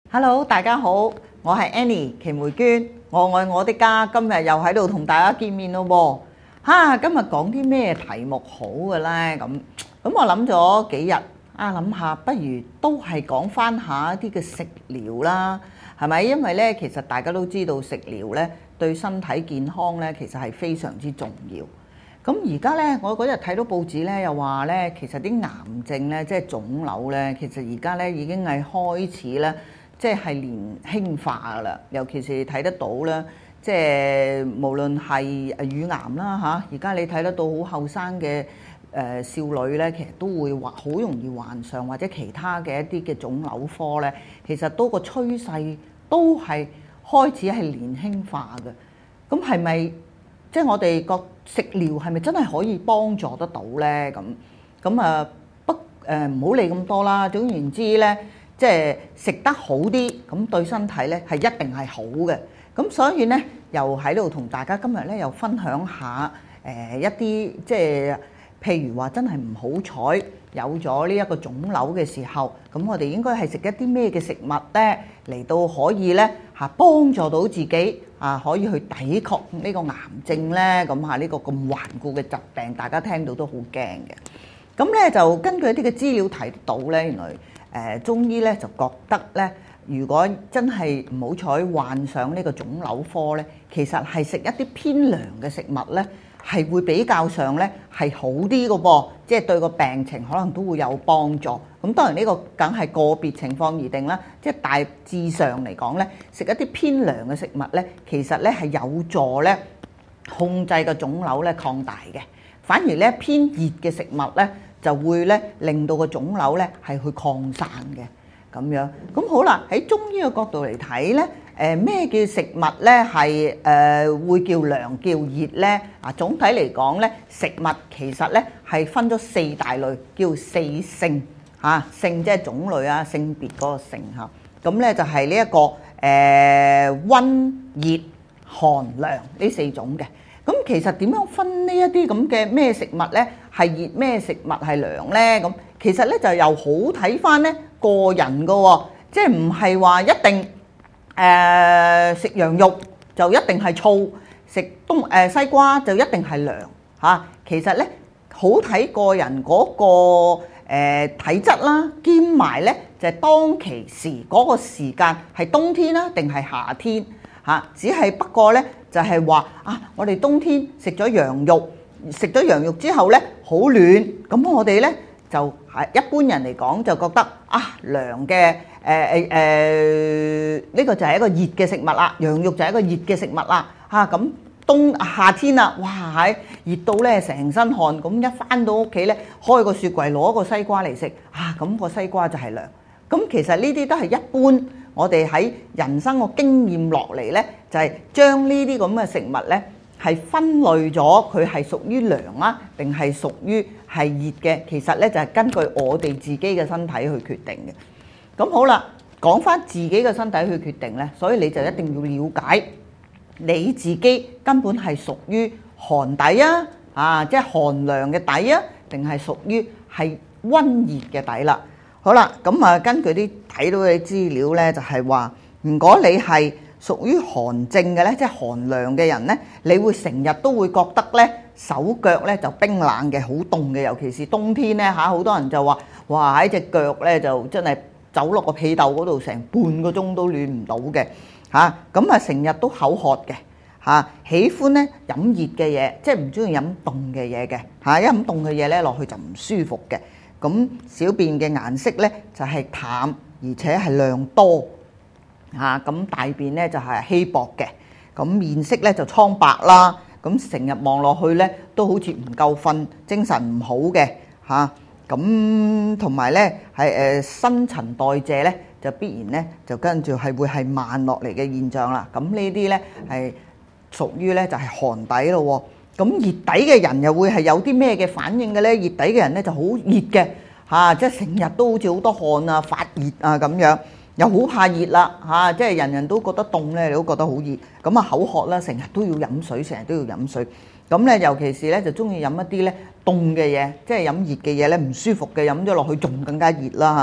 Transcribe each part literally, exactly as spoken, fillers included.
Hello，大家好，我係 Annie 祁梅娟，我愛我的家，今日又喺度同大家見面咯喎。嚇，今日講啲咩題目好嘅咧？咁咁我諗咗幾日啊，諗下不如都係講翻下一啲嘅食療啦，係咪？因為咧，其實大家都知道食療咧對身體健康咧，其實係非常之重要。咁而家咧，我嗰日睇到報紙咧，又話咧，其實啲癌症咧，即係腫瘤咧，其實而家咧已經係開始咧。即係年輕化噶啦，尤其是睇得到啦，即係無論係乳癌啦嚇，而家你睇得到好後生嘅誒少女咧，其實都會患好容易患上或者其他嘅一啲嘅腫瘤科咧，其實都個趨勢都係開始係年輕化嘅。咁係咪即係我哋個食療係咪真係可以幫助得到咧？咁咁啊不誒唔好理咁多啦。總言之咧。即係食得好啲，咁對身體咧係一定係好嘅。咁所以咧，又喺度同大家今日咧又分享下誒一啲即係譬如話真係唔好彩有咗呢一個腫瘤嘅時候，咁我哋應該係食一啲咩嘅食物咧嚟到可以咧嚇幫助到自己啊，可以去抵抗呢個癌症咧。咁嚇呢個咁頑固嘅疾病，大家聽到都好驚嘅。咁咧就根據一啲嘅資料睇到咧，原來。誒、呃、中醫咧就覺得咧，如果真係唔好彩患上呢個腫瘤科咧，其實係食一啲偏涼嘅食物咧，係會比較上咧係好啲嘅噃，即係對個病情可能都會有幫助。咁當然呢個梗係個別情況而定啦，即係大致上嚟講咧，食一啲偏涼嘅食物咧，其實咧係有助咧控制個腫瘤咧擴大嘅，反而咧偏熱嘅食物咧。就會咧令到個腫瘤咧係去擴散嘅咁樣。咁好啦，喺中醫嘅角度嚟睇咧，誒咩叫食物咧係誒會叫涼叫熱咧？啊，總體嚟講咧，食物其實咧係分咗四大類，叫四性嚇。性即係種類啊，性別嗰個性嚇。咁咧就係呢一個誒溫熱寒涼呢四種嘅。咁其實點樣分呢一啲咁嘅咩食物咧係熱，咩食物係涼咧？咁其實咧就又好睇翻咧個人㗎喎，即係唔係話一定誒食羊肉就一定係燥，食冬誒西瓜就一定係涼嚇。其實咧好睇個人嗰個誒體質啦，兼埋咧就係當其時嗰個時間係冬天啦定係夏天嚇。只係不過咧。就係話啊，我哋冬天食咗羊肉，食咗羊肉之後咧好暖，咁我哋咧就係一般人嚟講就覺得啊涼嘅誒誒誒呢個就係一個熱嘅食物啦，羊肉就係一個熱嘅食物啦嚇。咁冬夏天啦，哇係熱到咧成身汗，咁一返到屋企咧開個雪櫃攞個西瓜嚟食啊，咁個西瓜就係涼。咁其實呢啲都係一般。我哋喺人生個經驗落嚟咧，就係將呢啲咁嘅食物咧，係分類咗佢係屬於涼啊，定係屬於係熱嘅。其實咧就係根據我哋自己嘅身體去決定嘅。咁好啦，講返自己嘅身體去決定咧，所以你就一定要了解你自己根本係屬於寒底啊，啊，即係寒涼嘅底啊，定係屬於係溫熱嘅底啦。好啦，咁啊，根據啲睇到嘅資料咧，就係話，如果你係屬於寒症嘅咧，即係寒涼嘅人咧，你會成日都會覺得咧手腳咧就冰冷嘅，好凍嘅，尤其是冬天咧嚇，好多人就話，哇喺隻腳咧就真係走落個被竇嗰度成半個鐘都暖唔到嘅嚇，咁啊成日都口渴嘅嚇，喜歡咧飲熱嘅嘢，即係唔中意飲凍嘅嘢嘅嚇，一飲凍嘅嘢咧落去就唔舒服嘅。咁小便嘅顏色咧就係淡，而且係量多嚇。咁大便咧就係稀薄嘅。咁面色咧就蒼白啦。咁成日望落去咧都好似唔夠瞓，精神唔好嘅嚇。咁同埋咧係誒新陳代謝咧就必然咧就跟住係會係慢落嚟嘅現象啦。咁呢啲咧係屬於咧就係寒底咯喎。咁熱底嘅人又會係有啲咩嘅反應嘅咧？熱底嘅人咧就好熱嘅嚇，即係成日都好似好多汗啊、發熱啊咁樣，又好怕熱啦嚇，即係人人都覺得凍咧，你都覺得好熱，咁啊口渴啦，成日都要飲水，成日都要飲水。咁咧尤其是咧就中意飲一啲咧凍嘅嘢，即係飲熱嘅嘢咧唔舒服嘅，飲咗落去仲更加熱啦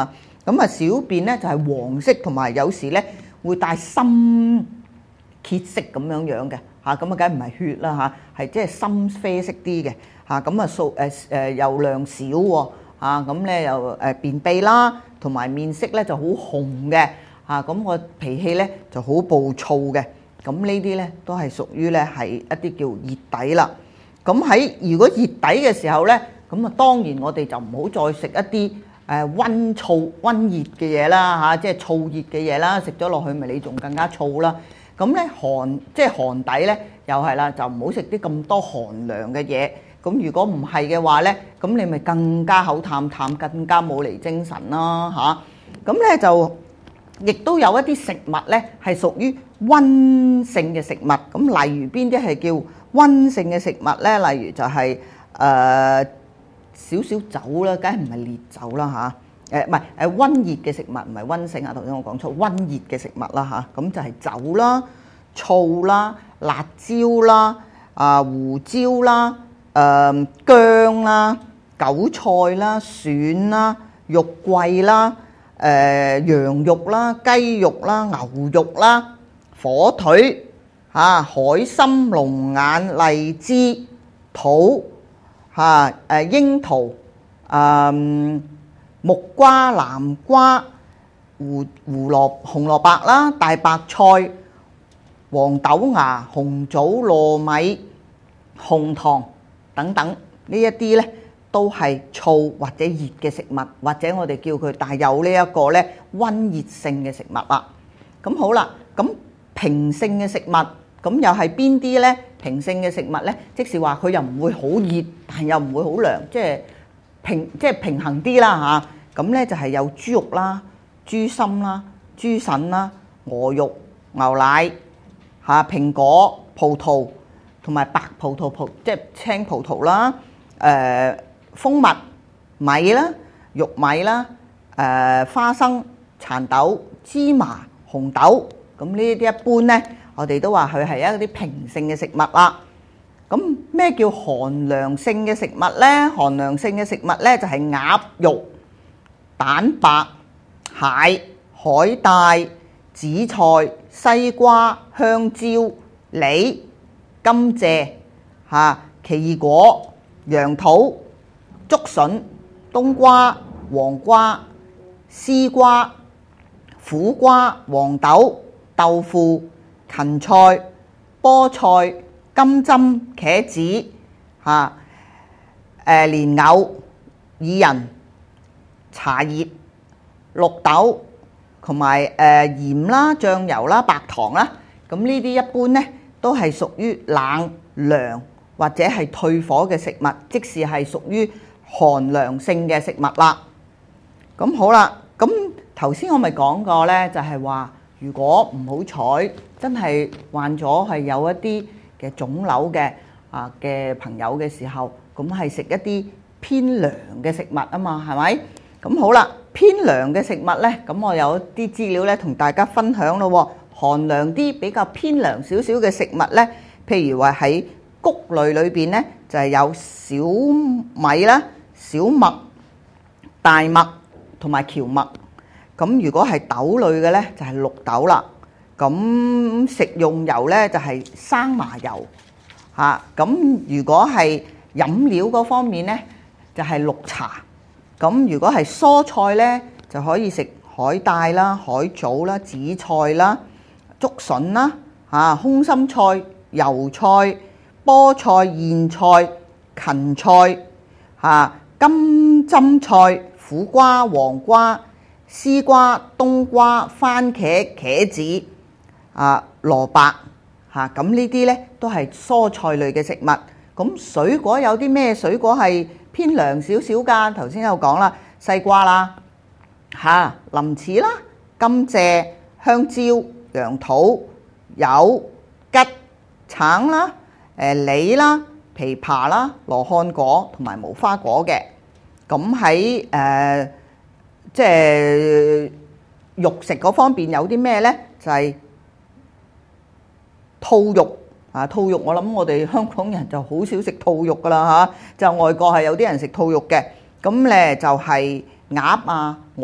咁啊小便咧就係黃色，同埋有時咧會帶深褐色咁樣樣嘅嚇，咁啊梗係唔係血啦嚇，係即係深啡色啲嘅嚇，咁啊數誒誒又量少喎嚇，咁咧又誒便秘啦，同埋面色咧就好紅嘅嚇，咁個脾氣咧就好暴躁嘅，咁呢啲咧都係屬於咧係一啲叫熱底啦。咁喺如果熱底嘅時候咧，咁啊當然我哋就唔好再食一啲誒溫燥溫熱嘅嘢啦嚇，即係燥熱嘅嘢啦，食咗落去咪你仲更加燥啦。咁咧寒即係寒底咧，又係啦，就唔好食啲咁多寒涼嘅嘢。咁如果唔係嘅話咧，咁你咪更加口淡淡，更加冇嚟精神啦嚇。咁咧就亦都有一啲食物咧係屬於溫性嘅食物。咁例如邊啲係叫溫性嘅食物咧？例如就係誒少少酒啦，梗係唔係烈酒啦嚇？誒唔係誒溫熱嘅食物，唔係溫性啊！頭先我講錯，溫熱嘅食物啦嚇，咁就係酒啦、醋啦、辣椒啦、啊胡椒啦、誒薑啦、韭菜啦、蒜啦、肉桂啦、誒羊肉啦、雞肉啦、牛肉啦、火腿嚇、海參、龍眼、荔枝、桃嚇、誒櫻桃、誒木瓜、南瓜、胡胡蘿紅蘿蔔啦、大白菜、黃豆芽、紅棗、糯米、紅糖等等，呢一啲咧都係燥或者熱嘅食物，或者我哋叫佢帶有呢一個咧溫熱性嘅食物啦。咁好啦，咁平性嘅食物，咁又係邊啲咧？平性嘅食物咧，即是話佢又唔會好熱，但又唔會好涼，即係平即係平衡啲啦嚇。咁咧就係有豬肉啦、豬心啦、豬腎啦、鵝肉、牛奶嚇、蘋果、葡萄同埋白葡萄葡即係青葡萄啦、誒蜂蜜、米啦、玉米啦、誒花生、蠶豆、芝麻、紅豆。咁呢啲一般咧，我哋都話佢係一啲平性嘅食物啦。咁咩叫寒涼性嘅食物咧？寒涼性嘅食物咧就係鴨肉、蛋白、蟹、海帶、紫菜、西瓜、香蕉、梨、甘蔗、嚇奇異果、楊桃、竹筍、冬瓜、黃瓜、絲瓜、苦瓜、黃豆、豆腐、芹菜、菠菜、金針、茄子、嚇誒蓮藕、薏仁、茶葉、綠豆同埋誒鹽啦、醬油啦、白糖啦，咁呢啲一般咧都係屬於冷涼或者係退火嘅食物，即是係屬於寒涼性嘅食物啦。咁好啦，咁頭先我咪講過咧，就係話如果唔好彩真係患咗係有一啲嘅腫瘤嘅啊嘅朋友嘅時候，咁係食一啲偏涼嘅食物啊嘛，係咪？咁好啦，偏涼嘅食物咧，咁我有啲資料咧同大家分享咯喎。寒涼啲比較偏涼少少嘅食物咧，譬如話喺穀類裏邊咧，就係有小米啦、小麥、大麥同埋蕎麥。咁如果係豆類嘅咧，就係綠豆啦。咁食用油咧就係生麻油嚇。咁如果係飲料嗰方面咧，就係綠茶。咁如果係蔬菜咧，就可以食海帶啦、海藻啦、紫菜啦、竹筍啦、嚇空心菜、油菜、菠菜、莧菜、芹菜、嚇金針菜、苦瓜、黃瓜、絲瓜、冬瓜、番茄、茄子、啊蘿蔔嚇。咁呢啲咧都係蔬菜類嘅食物。咁水果有啲咩水果係偏涼少少㗎？頭先有講啦，西瓜啦、嚇林柿啦、甘蔗、香蕉、楊桃、柚、桔、橙啦、誒梨啦、枇杷啦、羅漢果同埋無花果嘅。咁喺誒即係肉食嗰方面有啲咩咧？就係兔肉。啊，兔肉我諗我哋香港人就好少食兔肉噶啦嚇，就外國係有啲人食兔肉嘅。咁咧就係鴨啊、鵝，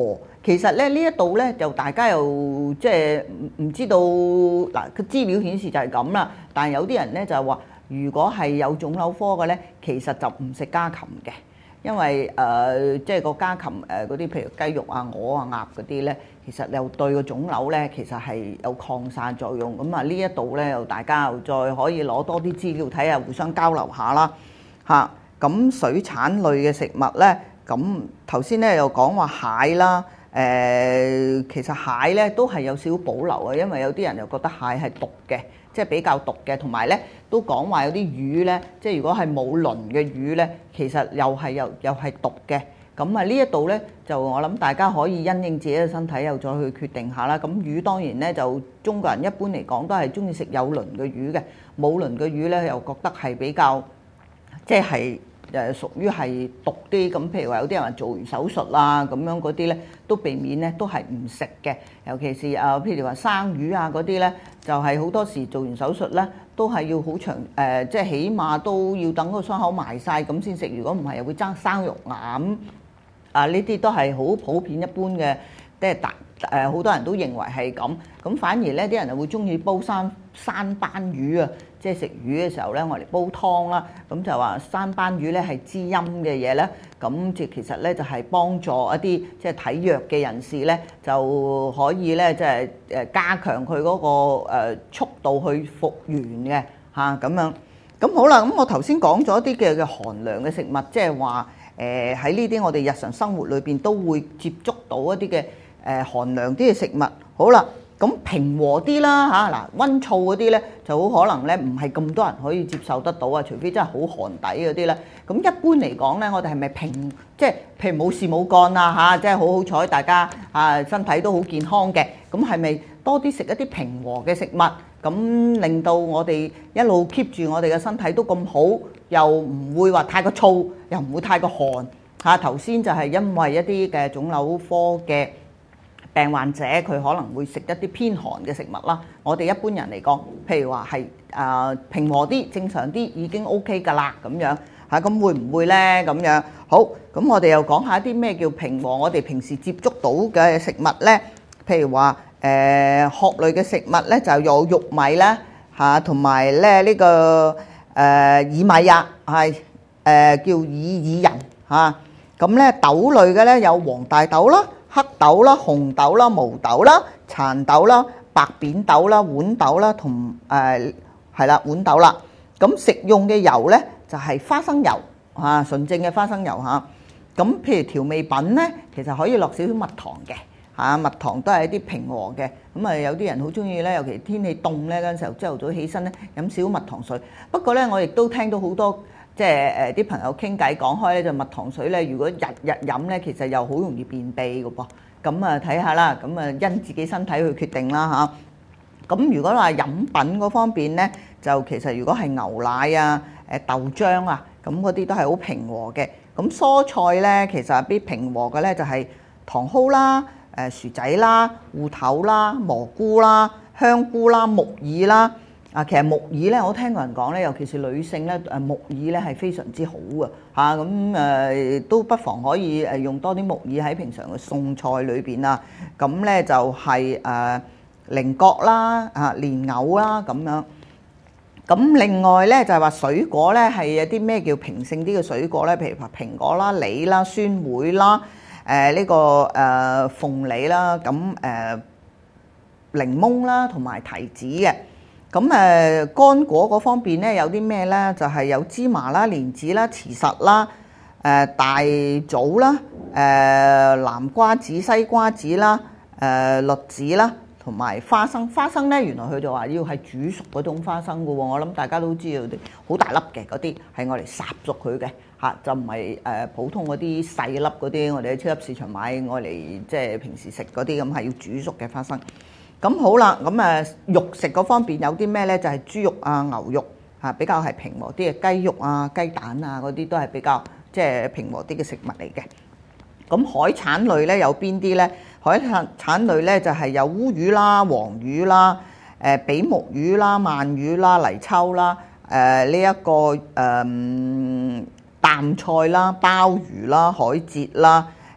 其實咧呢一度咧就大家又即係唔唔知道嗱，個資料顯示就係咁啦。但係有啲人咧就係話，如果係有腫瘤科嘅咧，其實就唔食家禽嘅，因為誒、呃、即係個家禽誒嗰啲，譬如雞肉啊、鵝啊、鴨嗰啲咧，其實又對個腫瘤咧其實係有擴散作用。咁啊呢一度咧又大家又再可以攞多啲資料睇下，互相交流下啦嚇。咁、啊、水產類嘅食物咧，咁頭先咧又講話蟹啦。誒、呃、其實蟹咧都係有少少保留嘅，因為有啲人又覺得蟹係毒嘅，即係比較毒嘅，同埋咧都講話有啲魚咧，即係如果係冇鱗嘅魚咧，其實又係又又係毒嘅。咁啊呢一度咧就我諗大家可以因應自己嘅身體又再去決定下啦。咁魚當然咧就中國人一般嚟講都係中意食有鱗嘅魚嘅，冇鱗嘅魚咧又覺得係比較即係。誒屬於係毒啲，咁譬如話有啲人話做完手術啊咁樣嗰啲咧，都避免咧都係唔食嘅。尤其是啊，譬如話生魚啊嗰啲咧，就係好多時做完手術咧，都係要好長誒，即係起碼都要等個傷口埋晒咁先食。如果唔係，又會爭生肉癌啊！呢啲都係好普遍一般嘅，即係大誒好多人都認為係咁。咁反而咧啲人就會中意煲山山斑魚啊。即係食魚嘅時候咧，我嚟煲湯啦，咁就話山斑魚咧係滋陰嘅嘢咧，咁即其實咧就係幫助一啲即係體弱嘅人士咧，就可以咧即係誒加強佢嗰個誒速度去復原嘅嚇咁樣。咁好啦，咁我頭先講咗一啲嘅嘅寒涼嘅食物，即係話誒喺呢啲我哋日常生活裏邊都會接觸到一啲嘅誒寒涼啲嘅食物。好啦。咁平和啲啦嚇，嗱溫燥嗰啲咧就好可能咧唔係咁多人可以接受得到啊，除非真係好寒底嗰啲咧。咁一般嚟講咧，我哋係咪平即係譬如冇事冇幹啊嚇，即係好好彩大家啊身體都好健康嘅，咁係咪多啲食一啲平和嘅食物，咁令到我哋一路 keep 住我哋嘅身體都咁好，又唔會話太過燥，又唔會太過寒嚇。頭先就係因為一啲嘅腫瘤科嘅病患者佢可能會食一啲偏寒嘅食物啦，我哋一般人嚟講，譬如話係誒平和啲、正常啲已經 OK 㗎啦咁樣嚇，咁會唔會呢？咁樣好，咁我哋又講下一啲咩叫平和，我哋平時接觸到嘅食物呢，譬如話誒殼類嘅食物呢，就有玉米啦嚇，同埋咧呢個誒薏米啊，係誒叫薏薏仁嚇，咁咧豆類嘅咧有黃大豆啦、黑豆啦、紅豆啦、毛豆啦、蠶豆啦、白扁豆啦、豌豆啦，同誒係啦豌豆啦。咁食用嘅油咧就係花生油嚇，純正嘅花生油嚇。咁譬如調味品咧，其實可以落少少蜜糖嘅嚇，蜜糖都係一啲平和嘅。咁啊有啲人好中意咧，尤其天氣凍咧嗰陣時候，朝頭早起身咧飲少少蜜糖水。不過咧，我亦都聽到好多即係誒啲朋友傾偈講開咧，就蜜糖水咧，如果日日飲咧，其實又好容易便秘嘅噃。咁啊睇下啦，咁啊因自己身體去決定啦嚇。咁如果話飲品嗰方面咧，就其實如果係牛奶啊、誒豆漿啊，咁嗰啲都係好平和嘅。咁蔬菜咧，其實啲平和嘅咧就係茼蒿啦、誒薯仔啦、芋頭啦、蘑菇啦、香菇啦、木耳啦。啊，其實木耳咧，我聽過人講咧，尤其是女性咧，誒木耳咧係非常之好嘅嚇，咁誒都不妨可以誒用多啲木耳喺平常嘅餸菜裏邊啊。咁咧就係誒菱角啦、啊蓮藕啦咁樣。咁另外咧就係話水果咧係有啲咩叫平性啲嘅水果咧？譬如話蘋果啦、梨啦、酸梅啦、誒呢個誒鳳梨啦，咁誒檸檬啦同埋提子嘅。咁誒乾果嗰方面咧有啲咩咧？就係有芝麻啦、蓮子啦、茨實啦、誒大棗啦、誒南瓜子、西瓜子啦、誒栗子啦，同埋花生。花生咧原來佢就話要係煮熟嗰種花生嘅喎，我諗大家都知道啲好大粒嘅嗰啲係我嚟烚熟佢嘅嚇，就唔係誒普通嗰啲細粒嗰啲，我哋喺超級市場買我嚟即係平時食嗰啲咁係要煮熟嘅花生。咁好啦，咁誒肉食嗰方面有啲咩咧？就係豬肉啊、牛肉嚇，比較係平和啲嘅雞肉啊、雞蛋啊嗰啲都係比較即係平和啲嘅食物嚟嘅。咁海產類咧有邊啲咧？海產產類咧就係有烏魚啦、黃魚啦、誒比目魚啦、鰻魚啦、泥鰍啦、誒呢一個誒淡菜啦、鮑魚啦、海蜇啦、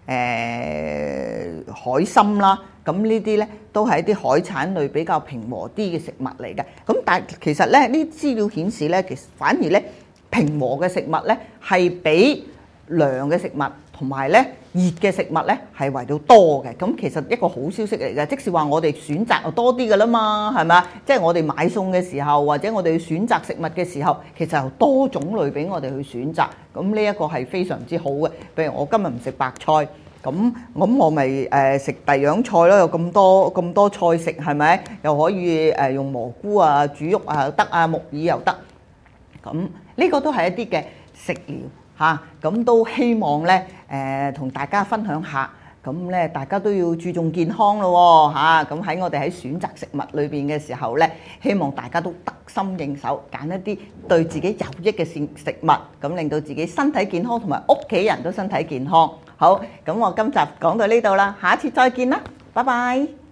誒海參啦，咁呢啲咧都係一啲海產類比較平和啲嘅食物嚟嘅。咁但係其實咧，呢啲資料顯示咧，其實反而咧平和嘅食物咧係比涼嘅食物同埋咧熱嘅食物咧係為到多嘅。咁其實一個好消息嚟嘅，即是話我哋選擇就多啲㗎啦嘛，係咪啊？即係我哋買餸嘅時候，或者我哋去選擇食物嘅時候，其實有多種類俾我哋去選擇。咁呢一個係非常之好嘅。譬如我今日唔食白菜，咁咁我咪誒食第樣菜咯。有咁多咁多菜食，係咪？又可以誒用蘑菇啊、煮肉啊又得啊，木耳又得。咁呢個都係一啲嘅食療。嚇，咁都希望咧誒同大家分享下，咁咧大家都要注重健康咯喎嚇，咁喺我哋喺選擇食物裏邊嘅時候咧，希望大家都得心應手，揀一啲對自己有益嘅食食物，咁令到自己身體健康同埋屋企人都身體健康。好，咁我今集講到呢度啦，下一次再見啦，拜拜。